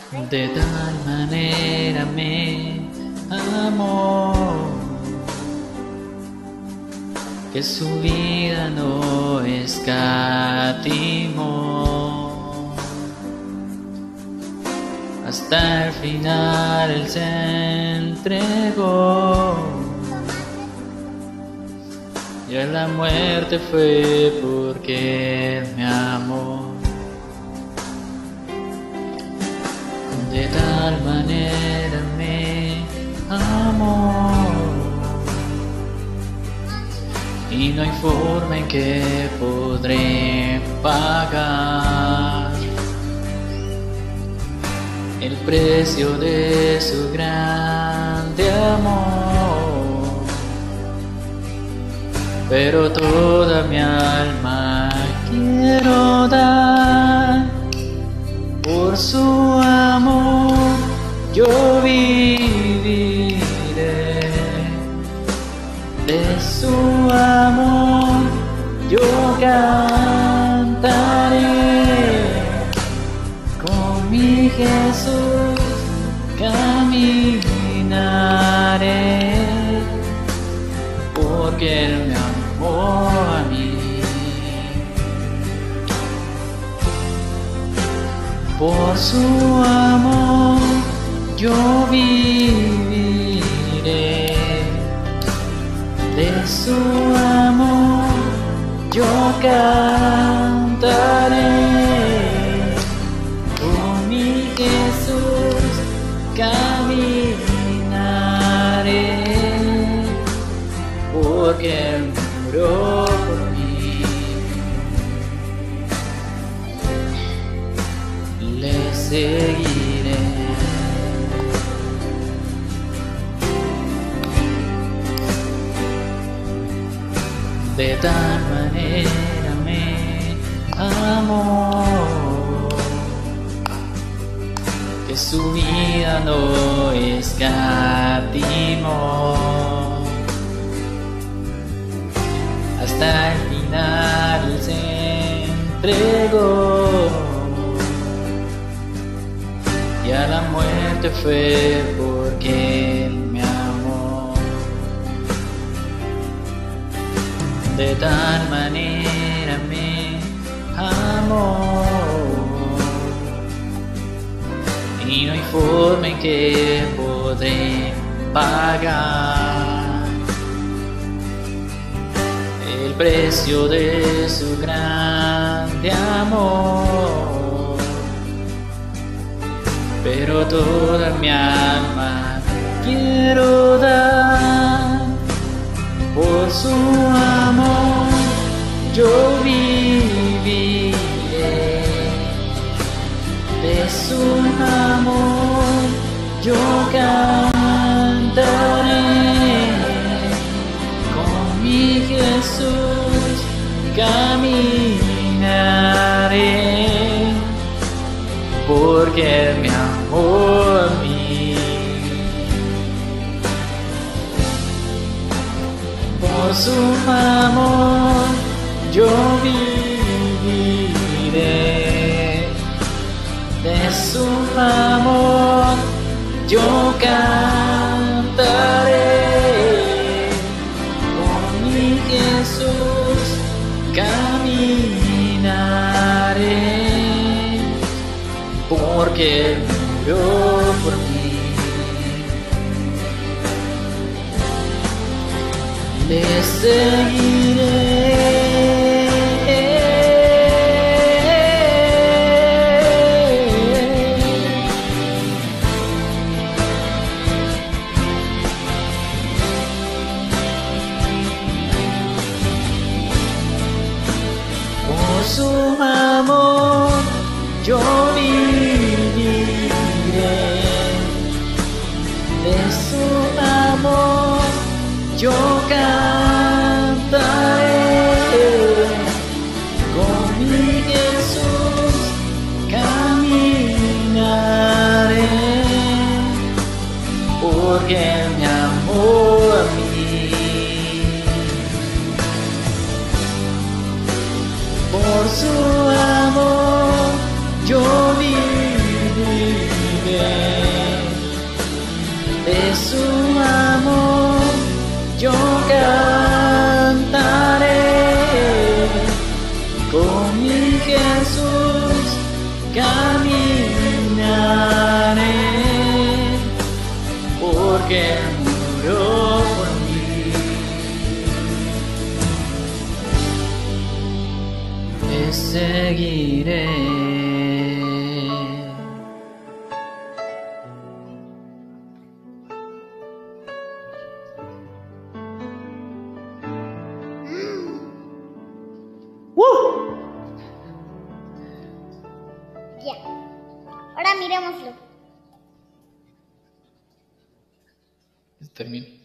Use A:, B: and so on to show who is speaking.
A: De tal manera me amó que su vida no escatimó. Hasta el final Él se entregó, y a la muerte fue porque Él me amó. De tal manera me amó, y no hay forma en que podré pagar el precio de su grande amor. Pero toda mi alma quiero dar por su amor. Yo viviré de su amor, yo cantaré, con mi Jesús caminaré, porque Él me amó a mí. Por su amor yo viviré, de su amor yo cantaré, con mi Jesús caminaré, porque Él murió por mí. Le seguiré. De tal manera me amó que su vida no escatimó. Hasta el final Él se entregó, y a la muerte fue porque Él me amó. De tal manera me amó, y no hay forma en que podré pagar el precio de su grande amor. Pero toda mi alma quiero dar por su amor. Yo viviré de su amor, yo cantaré, con mi Jesús caminaré, porque Él me amó a mí. Por su amor yo viviré, de su amor yo cantaré, con mi Jesús caminaré, porque Él murió por mí. Le seguiré. Por su amor yo viviré, de su amor yo cantaré, con mi Jesús caminaré, porque Él me amó a mí. Por su amor yo viviré, porque murió por mí. Te seguiré.
B: Ya. Ahora mirémoslo.
A: Termino.